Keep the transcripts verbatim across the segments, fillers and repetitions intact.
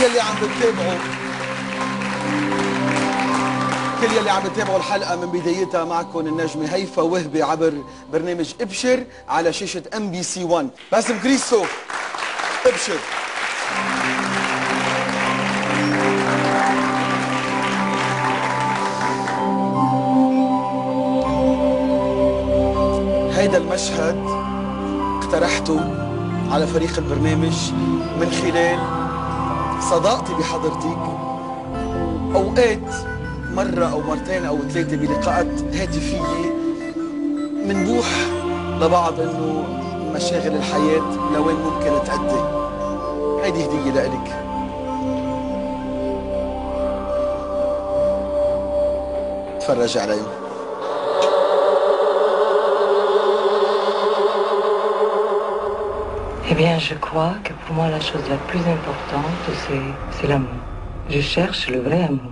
يلي عم بتتابعوا كل يلي عم بتابعوا الحلقة من بدايتها، معكم النجمة هيفا وهبي عبر برنامج ابشر على شاشة ام بي سي واحد. باسم كريستو، ابشر. هيدا المشهد اقترحته على فريق البرنامج من خلال صداقتي بحضرتك. اوقات مرة او مرتين او ثلاثة بلقاءات هاتفية منبوح لبعض انه مشاغل الحياة لوين ممكن تأدي. هيدي هدية لإلك. تفرجي علي. Eh bien, je crois que pour moi, la chose la plus importante, c'est l'amour. Je cherche le vrai amour.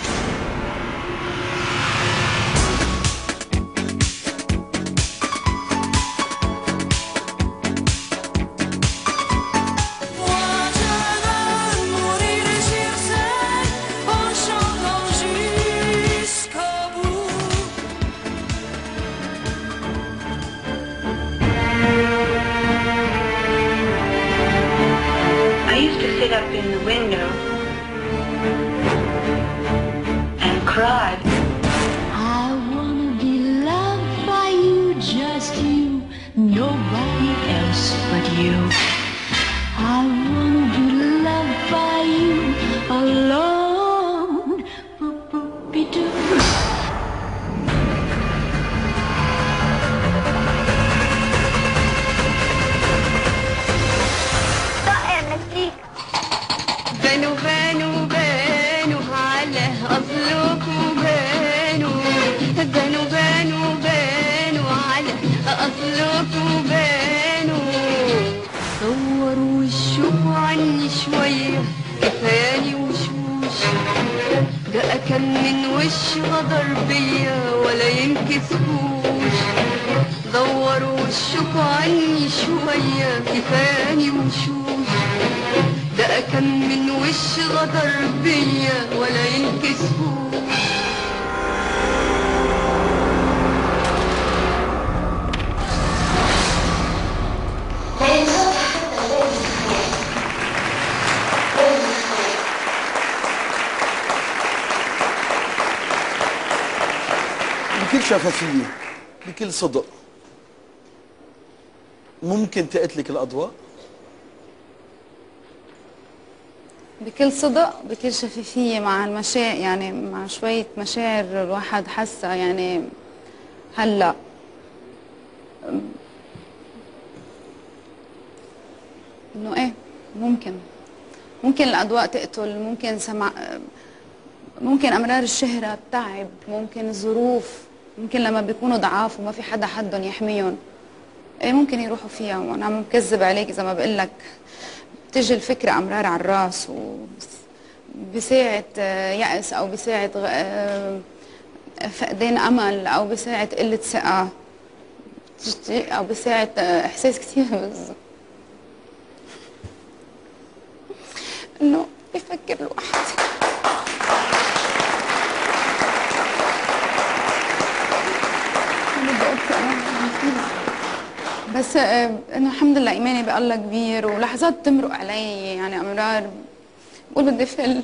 Sit up in the window and cried. I wanna be loved by you, just you, nobody else but you. I wanna be loved by you alone. Boop-boop-be-doo. بانوا بانوا بانوا على أصلكم بانوا بانوا بانوا بانوا على أصلكم بانوا صوروا وشوفوا عني شوية كفاني وشوش ده كان من وش غدر بيا ولا ينكسفوش دوروا وشوفوا عني شوية كفاني وشوش ده كان من وش غدر بيا ولا ينكسفوش. بكل شفافية، بكل صدق، ممكن تقتلك الأضواء؟ بكل صدق، بكل شفافية، مع المشاعر، يعني مع شوية مشاعر الواحد حسها يعني هلا. انه ايه ممكن ممكن الأضواء تقتل، ممكن سمع، ممكن أمرار الشهرة التعب، ممكن الظروف، ممكن لما بيكونوا ضعاف وما في حدا حدهم يحميهم ايه ممكن يروحوا فيها. وانا عم بكذب عليك اذا ما بقول لك بتجي الفكرة أمرار على الراس وبساعة يأس أو بساعة فقدان أمل أو بساعة قلة ثقة أو بساعة إحساس كثير إنه بفكر لوحدي. بس انه الحمد لله ايماني بالله كبير، ولحظات تمرق علي يعني امرار بقول بدي فل.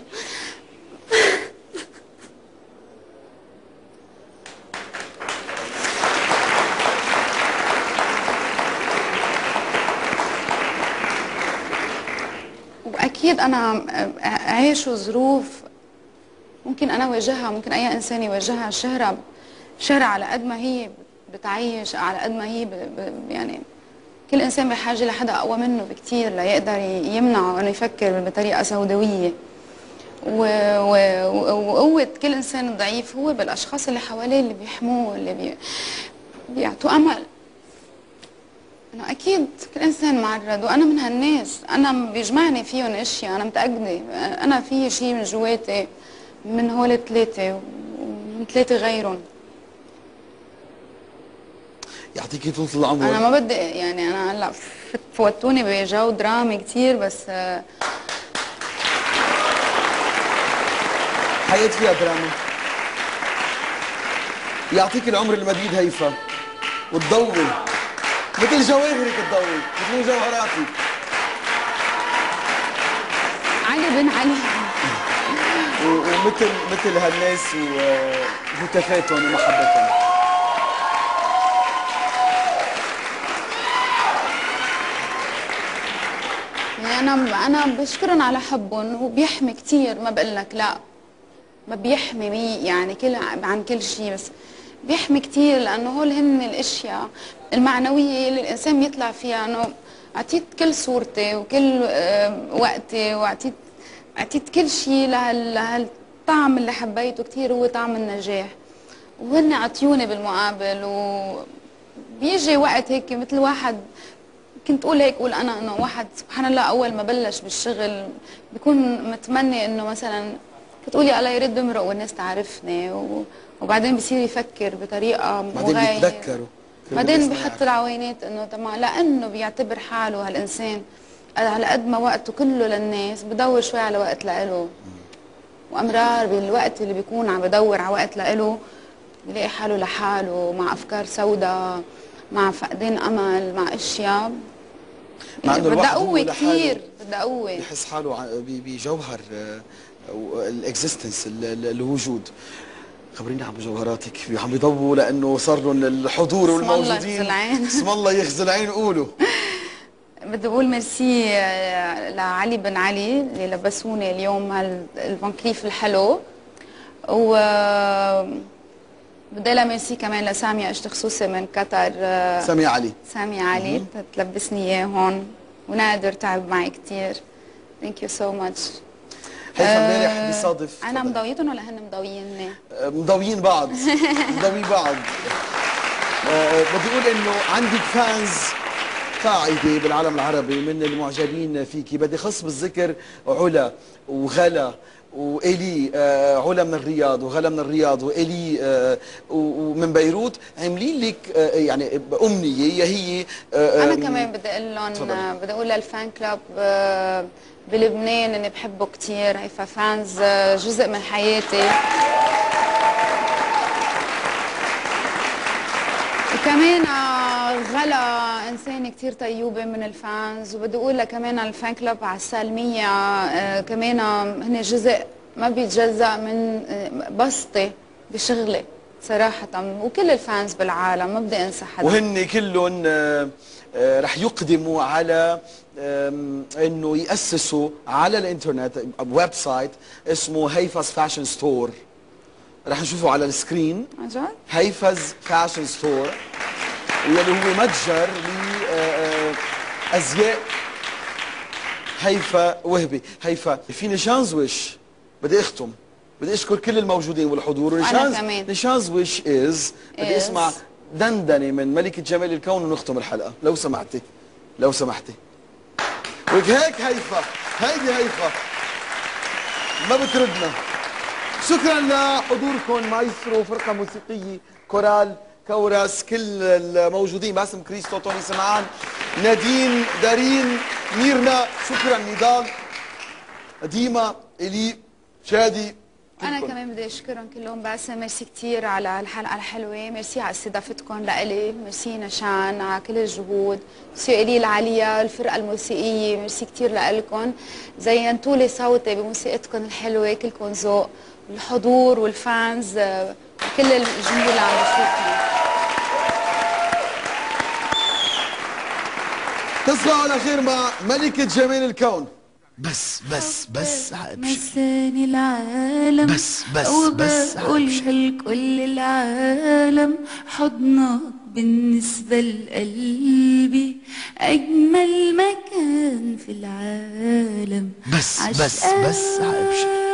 واكيد انا عايش ظروف ممكن انا واجهها، ممكن اي انسان يواجهها. الشهرة الشهرة على قد ما هي بتعيش، على قد ما هي ب... ب... يعني كل انسان بحاجه لحدا اقوى منه بكثير ليقدر يمنعه انه يفكر بطريقه سوداويه. وقوه و... كل انسان ضعيف هو بالاشخاص اللي حواليه اللي بيحموه، اللي بي... بيعطوه امل. انه اكيد كل انسان معرض، وانا من هالناس، انا بيجمعني فيهم اشياء، انا متاكده انا في شيء من جواتي من هول الثلاثه ومن ثلاثه غيرهم. يعطيكي طول العمر. انا ما بدي يعني انا هلا فوتوني بجو درامي كثير، بس الحياة فيها دراما. يعطيك العمر المديد هيفا، وتضوي مثل جواهرك، تضوي مثل مجوهراتك. علي بن علي. ومثل مثل هالناس وهتافاتهم ومحبتهم. يعني انا انا بشكرهم على حبهم، وبيحمي كثير، ما بقول لك لا، ما بيحمي مي يعني كل عن كل شيء، بس بيحمي كثير، لانه هول هن الاشياء المعنويه اللي الانسان بيطلع فيها. انه اعطيت كل صورتي وكل وقتي، واعطيت اعطيت كل شيء لهالطعم اللي حبيته كثير، هو طعم النجاح، وهن عطيوني بالمقابل. وبيجي وقت هيك مثل واحد، كنت اقول هيك، اقول انا انه واحد سبحان الله اول ما بلش بالشغل بيكون متمني انه مثلا، كنت اقول يا الله يرد امرق والناس تعرفني، وبعدين بصير يفكر بطريقه بعدين مغايره، بيتذكروا، بعدين بحط العوينات انه تمام، لانه بيعتبر حاله هالانسان على قد ما وقته كله للناس، بدور شوي على وقت لإله. وامرار بالوقت اللي بيكون عم بدور على وقت لإله بيلاقي حاله لحاله، مع افكار سوداء، مع فقدان امل، مع اشياء مع انه بدها الواحد هو قوه لحاله كثير، بدها قوه، يحس حاله ع- ب- بجوهر الاكزيستنس، الوجود. خبريني عن مجوهراتك، عم بيضووا لانه صار لهم الحضور اسم الله والموجودين. يخزي العين. اسم الله يخزي العين. قولوا. بدي اقول ميرسي آه، لعلي بن علي اللي لبسوني اليوم هالفانكليف الحلو، و آه، بدي لها ميرسي كمان لسامية اجت خصوصي من قطر، آه، سامي علي. سامية علي تلبسني اياه هون، ونادر تعب معي كثير. ثانك يو سو ماتش. هيفا امبارح بيصادف انا مضويتهم ولا هن مضويني؟ آه، مضويين بعض. مضويين بعض. آه، بدي اقول انه عندك فانز قاعده بالعالم العربي من المعجبين فيكي. بدي خص بالذكر علا وغلا والي. آه، علا من الرياض وغلا من الرياض والي آه، ومن بيروت، عاملين لك آه، يعني امنيه هي آه، انا آم، كمان بدي اقول لهم، تفضلي. بدي اقول للفان كلاب آه، بلبنان اني بحبه كثير. هيفا فانز آه، جزء من حياتي. وكمان آه، غلا انسانه كثير طيوبه من الفانز. وبدي اقول لها كمان الفان كلاب على السالميه آه، كمان هن جزء ما بيتجزأ من آه، بسطي بشغلي صراحه، وكل الفانز بالعالم ما بدي انسى حدا. وهن كلهم آه، آه، رح يقدموا على آم، انه ياسسوا على الانترنت ويب سايت اسمه هيفاز فاشن ستور. رح نشوفه على السكرين. عن جد؟ هيفاز فاشن ستور، واللي هو متجر لازياء هيفا وهبي. هيفا في نشانز وش بدي اختم، بدي اشكر كل الموجودين والحضور. وأنا كمان. نشانز وش از بدي Is. اسمع دندنه من ملكه جمال الكون ونختم الحلقه لو سمحتي. لو سمحتي. ولك هيك هيفا، هيدي هيفا ما بتردنا. شكرا لحضوركم مايسترو، فرقه موسيقيه، كورال، كورس، كل الموجودين، باسم كريستو، توني سمعان، نادين، دارين، ميرنا، شكرا نضال، ديما، الي، شادي. انا كلكم. كمان بدي اشكرهم كلهم. باسم ميرسي كثير على الحلقه الحلوه، ميرسي على استضافتكم لإلي، ميرسي نشان على كل الجهود، ميرسي الي العاليه الفرقه الموسيقيه، ميرسي كثير لكم، زينتوا لي صوتي بموسيقتكم الحلوه، كلكم ذوق، الحضور والفانز آه، وكل الجمهور اللي عم بشوفهم. تصبحوا على خير مع ملكة جمال الكون. بس بس بس ابشر. مساني العالم بس بس بس وبقولها لكل العالم، حضنك بالنسبة لقلبي أجمل مكان في العالم. بس بس عشقك بس ابشر.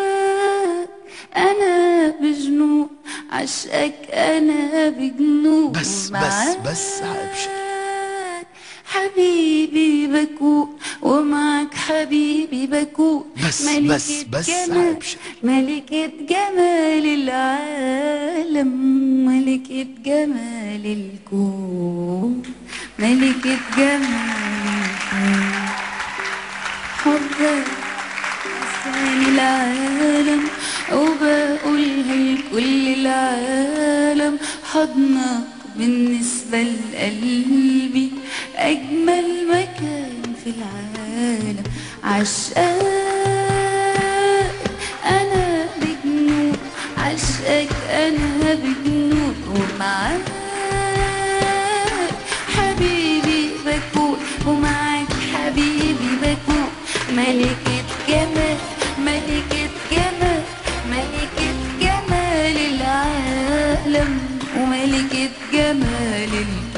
أنا بجنون عشقك، أنا بجنون بس بس معاك. بس ابشر. حبيبي بكون ومعك حبيبي بكون، بس ملكة بس بس جمال ابشر. ملكة جمال العالم، ملكة جمال الكون، ملكة جمال الكون. حبك مساني العالم وبقولها لكل العالم، حضنك بالنسبة لقلبي أجمل مكان في العالم. عشقك أنا بجنون، عشقك أنا بجنون، ومعاك حبيبي بكون، ومعاك حبيبي بكون ملكة جمال، ملكة جمال، ملكة جمال العالم، وملكة جمال العالم.